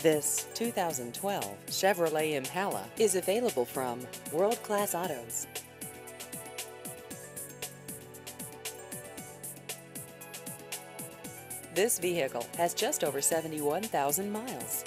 This 2012 Chevrolet Impala is available from World Class Autos. This vehicle has just over 71,000 miles.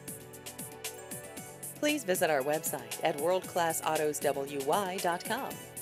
Please visit our website at worldclassautoswy.com.